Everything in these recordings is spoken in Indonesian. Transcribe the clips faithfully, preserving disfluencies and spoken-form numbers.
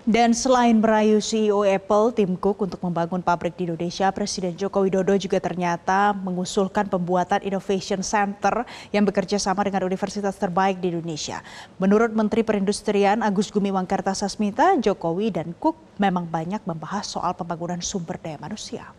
Dan selain merayu C E O Apple, Tim Cook untuk membangun pabrik di Indonesia, Presiden Joko Widodo juga ternyata mengusulkan pembuatan Innovation Center yang bekerja sama dengan universitas terbaik di Indonesia. Menurut Menteri Perindustrian Agus Gumiwang Kartasasmita, Jokowi dan Cook memang banyak membahas soal pembangunan sumber daya manusia.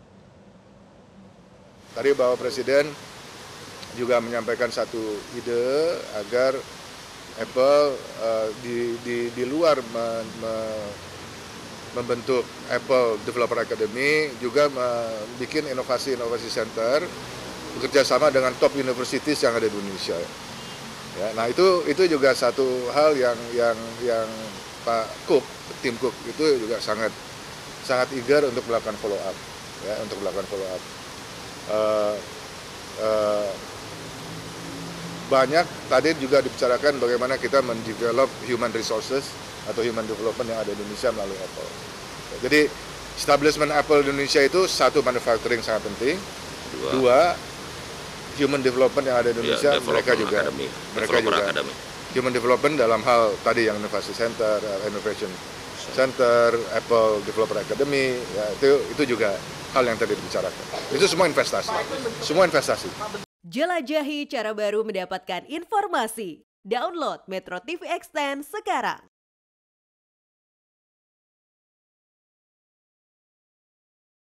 Tadi Bapak Presiden juga menyampaikan satu ide agar Apple uh, di, di, di luar me, me, membentuk Apple Developer Academy juga membuat inovasi-inovasi center bekerja sama dengan top universities yang ada di Indonesia. Ya, nah itu itu juga satu hal yang yang yang Pak Cook, tim Cook itu juga sangat sangat eager untuk melakukan follow up, ya, untuk melakukan follow up. Uh, uh, Banyak tadi juga dibicarakan bagaimana kita mendevelop human resources atau human development yang ada di Indonesia melalui Apple. Jadi establishment Apple di Indonesia itu satu, manufacturing sangat penting, dua, dua human development yang ada di Indonesia, ya, mereka juga academy. mereka juga academy. Human development dalam hal tadi yang inovasi center, innovation center, Apple Developer Academy, ya, itu itu juga hal yang tadi dibicarakan. Itu semua investasi, semua investasi. Jelajahi cara baru mendapatkan informasi. Download Metro T V Extend sekarang.